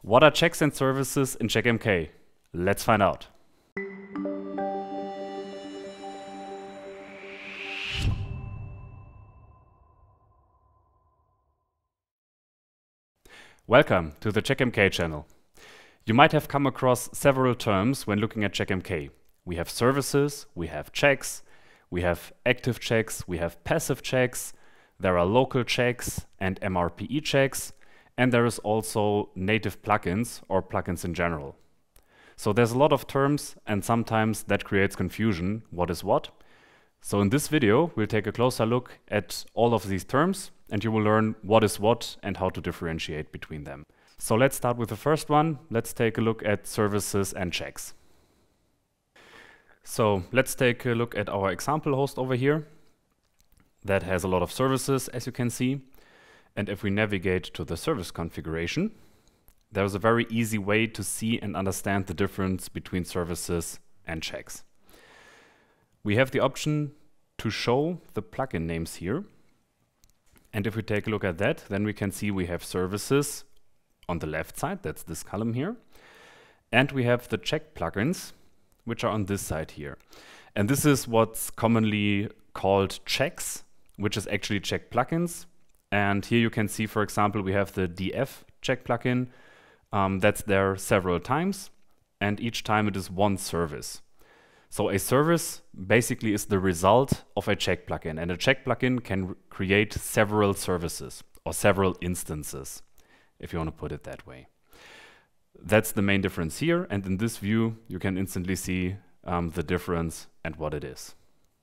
What are checks and services in CheckMK? Let's find out. Welcome to the CheckMK channel. You might have come across several terms when looking at CheckMK. We have services, we have checks, we have active checks, we have passive checks, there are local checks and MRPE checks, and there is also native plugins or plugins in general. So there's a lot of terms and sometimes that creates confusion, what is what. So in this video we'll take a closer look at all of these terms and you will learn what is what and how to differentiate between them. So let's start with the first one. Let's take a look at services and checks. So let's take a look at our example host over here that has a lot of services, as you can see. And if we navigate to the service configuration, there's a very easy way to see and understand the difference between services and checks. We have the option to show the plugin names here. And if we take a look at that, then we can see we have services on the left side, that's this column here. And we have the check plugins, which are on this side here. And this is what's commonly called checks, which is actually check plugins. And here you can see, for example, we have the DF check plugin. That's there several times, and each time it is one service. So a service basically is the result of a check plugin, and a check plugin can create several services or several instances, if you want to put it that way. That's the main difference here, and in this view you can instantly see the difference and what it is.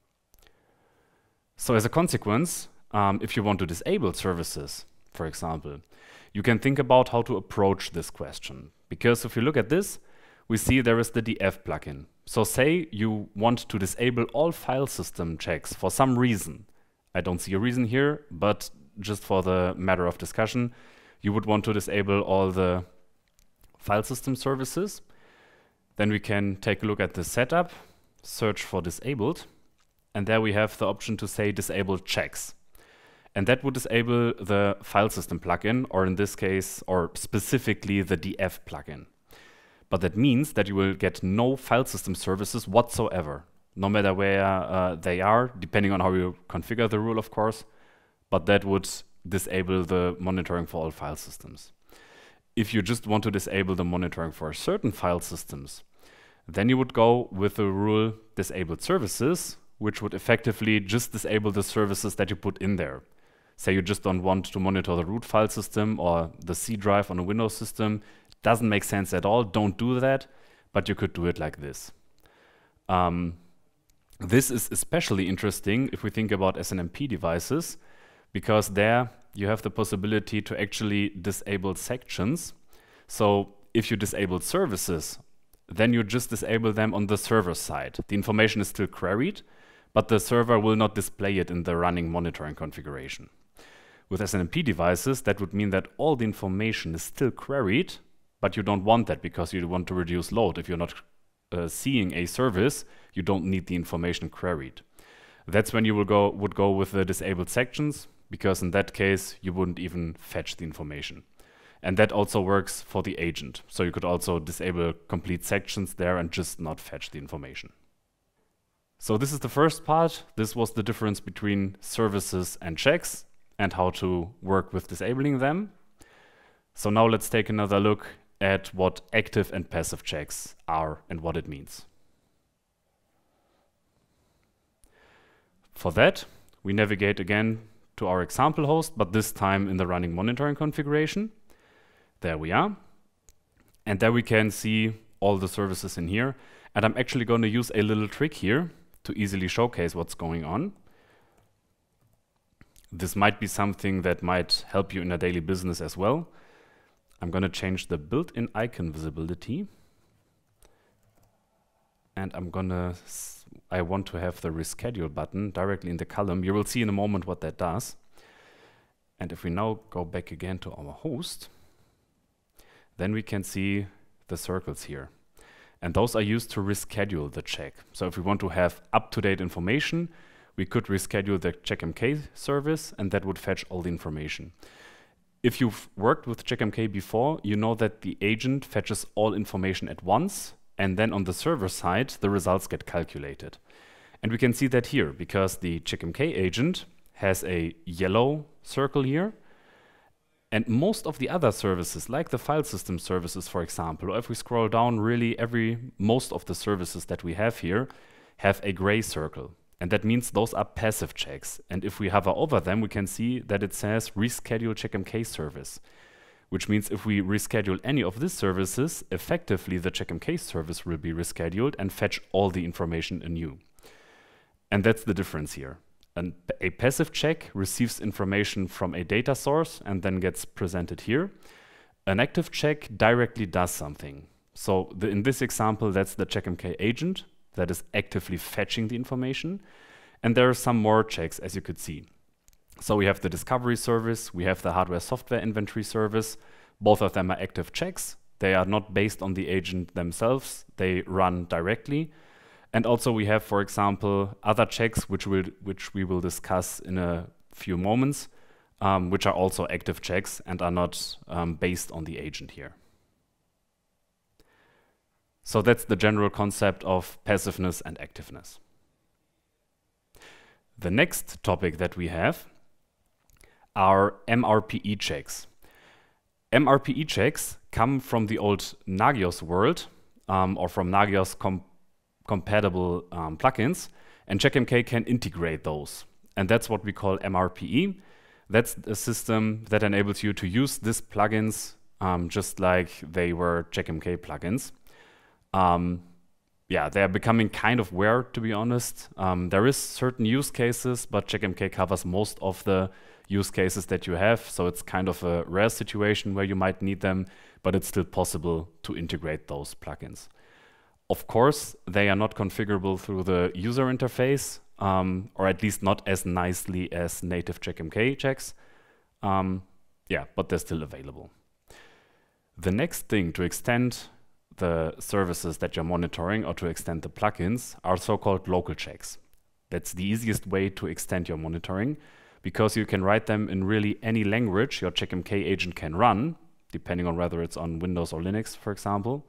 So as a consequence, if you want to disable services, for example, you can think about how to approach this question. Because if you look at this, we see there is the DF plugin. So say you want to disable all file system checks for some reason. I don't see a reason here, but just for the matter of discussion, you would want to disable all the file system services. Then we can take a look at the setup, search for disabled, and there we have the option to say disable checks. And that would disable the file system plugin, or in this case, or specifically the DF plugin. But that means that you will get no file system services whatsoever, no matter where they are, depending on how you configure the rule, of course. But that would disable the monitoring for all file systems. If you just want to disable the monitoring for certain file systems, then you would go with the rule disabled services, which would effectively just disable the services that you put in there. Say you just don't want to monitor the root file system or the C drive on a Windows system. Doesn't make sense at all. Don't do that, but you could do it like this. This is especially interesting if we think about SNMP devices, because there you have the possibility to actually disable sections. So if you disable services, then you just disable them on the server side. The information is still queried, but the server will not display it in the running monitoring configuration. With SNMP devices, that would mean that all the information is still queried, but you don't want that because you want to reduce load. If you're not seeing a service, you don't need the information queried. That's when you would go with the disabled sections, because in that case, you wouldn't even fetch the information. And that also works for the agent. So you could also disable complete sections there and just not fetch the information. So this is the first part. This was the difference between services and checks and how to work with disabling them. So now let's take another look at what active and passive checks are and what it means. For that, we navigate again to our example host, but this time in the running monitoring configuration. There we are. And there we can see all the services in here. And I'm actually going to use a little trick here to easily showcase what's going on. This might be something that might help you in a daily business as well. I'm going to change the built-in icon visibility. And I want to have the reschedule button directly in the column. You will see in a moment what that does. And if we now go back again to our host, then we can see the circles here. And those are used to reschedule the check. So if we want to have up-to-date information, we could reschedule the CheckMK service, and that would fetch all the information. If you've worked with CheckMK before, you know that the agent fetches all information at once, and then on the server side, the results get calculated. And we can see that here, because the CheckMK agent has a yellow circle here, and most of the other services, like the file system services, for example, or if we scroll down, really most of the services that we have here have a gray circle. And that means those are passive checks. And if we hover over them, we can see that it says reschedule CheckMK service, which means if we reschedule any of these services, effectively the CheckMK service will be rescheduled and fetch all the information anew. And that's the difference here. And a passive check receives information from a data source and then gets presented here. An active check directly does something. So in this example, that's the CheckMK agent that is actively fetching the information. And there are some more checks, as you could see. So we have the discovery service, we have the hardware software inventory service. Both of them are active checks. They are not based on the agent themselves. They run directly. And also we have, for example, other checks, which we will discuss in a few moments, which are also active checks and are not based on the agent here. So that's the general concept of passiveness and activeness. The next topic that we have are MRPE checks. MRPE checks come from the old Nagios world, or from Nagios compatible plugins, and CheckMK can integrate those. And that's what we call MRPE. That's a system that enables you to use these plugins just like they were CheckMK plugins. Yeah, they are becoming kind of rare, to be honest. There is certain use cases, but CheckMK covers most of the use cases that you have, so it's kind of a rare situation where you might need them, but it's still possible to integrate those plugins. Of course, they are not configurable through the user interface, or at least not as nicely as native CheckMK checks. Yeah, but they're still available. The next thing to extend the services that you're monitoring or to extend the plugins are so-called local checks. That's the easiest way to extend your monitoring because you can write them in really any language your CheckMK agent can run, depending on whether it's on Windows or Linux, for example.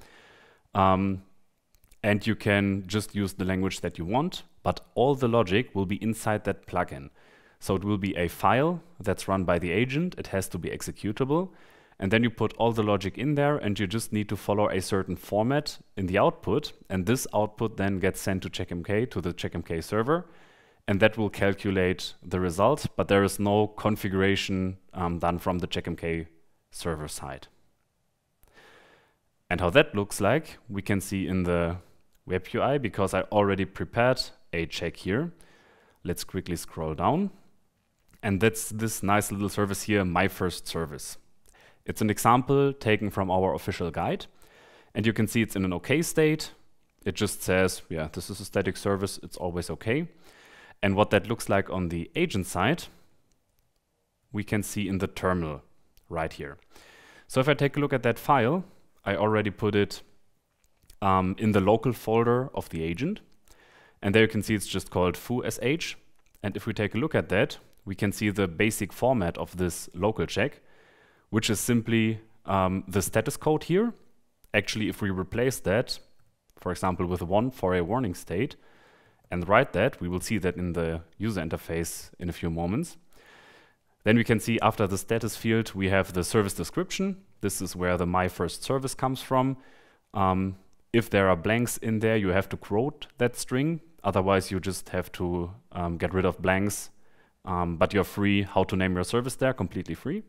And you can just use the language that you want, but all the logic will be inside that plugin. So it will be a file that's run by the agent. It has to be executable. And then you put all the logic in there, and you just need to follow a certain format in the output. And this output then gets sent to CheckMK, to the CheckMK server. And that will calculate the result, but there is no configuration done from the CheckMK server side. And how that looks like, we can see in the web UI, because I already prepared a check here. Let's quickly scroll down. And that's this nice little service here, My First Service. It's an example taken from our official guide. And you can see it's in an OK state. It just says, yeah, this is a static service. It's always OK. And what that looks like on the agent side, we can see in the terminal right here. So if I take a look at that file, I already put it in the local folder of the agent. And there you can see it's just called foo.sh. And if we take a look at that, we can see the basic format of this local check, which is simply the status code here. Actually, if we replace that, for example, with 1 for a warning state, and write that, we will see that in the user interface in a few moments. Then we can see after the status field, we have the service description. This is where the My First Service comes from. If there are blanks in there, you have to quote that string. Otherwise, you just have to get rid of blanks. But you're free how to name your service there, completely free.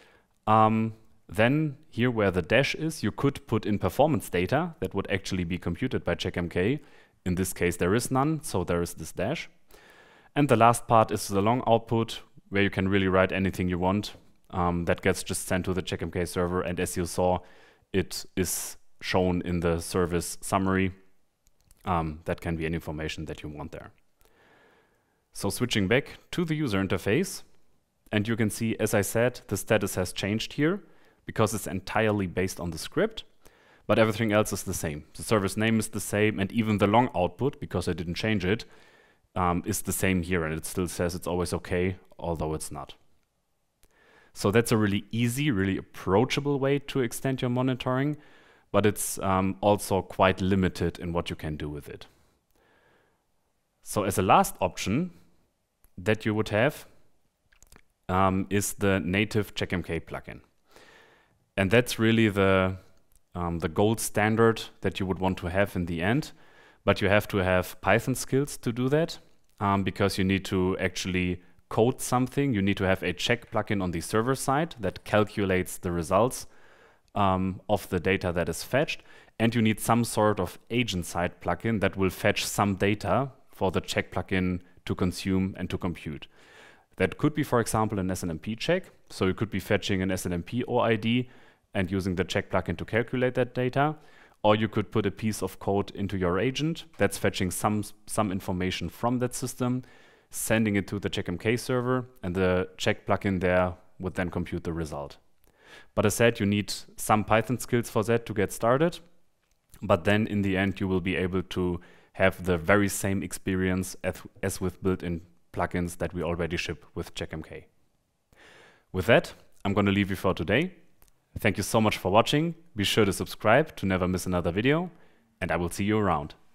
Then here where the dash is, you could put in performance data that would actually be computed by CheckMK. In this case, there is none, so there is this dash. And the last part is the long output, where you can really write anything you want. That gets just sent to the CheckMK server, and as you saw, it is shown in the service summary. That can be any information that you want there. So switching back to the user interface, and you can see, as I said, the status has changed here because it's entirely based on the script, but everything else is the same. The service name is the same, and even the long output, because I didn't change it, is the same here, and it still says it's always OK, although it's not. So that's a really easy, really approachable way to extend your monitoring, but it's also quite limited in what you can do with it. So as a last option that you would have is the native CheckMK plugin. And that's really the gold standard that you would want to have in the end. But you have to have Python skills to do that because you need to actually code something. You need to have a check plugin on the server side that calculates the results of the data that is fetched. And you need some sort of agent side plugin that will fetch some data for the check plugin to consume and to compute. That could be, for example, an SNMP check. So you could be fetching an SNMP OID and using the check plugin to calculate that data. Or you could put a piece of code into your agent that's fetching some information from that system, sending it to the CheckMK server, and the check plugin there would then compute the result. But as said, you need some Python skills for that to get started. But then in the end, you will be able to have the very same experience as with built-in plugins that we already ship with CheckMK. With that, I'm going to leave you for today. Thank you so much for watching. Be sure to subscribe to never miss another video, and I will see you around.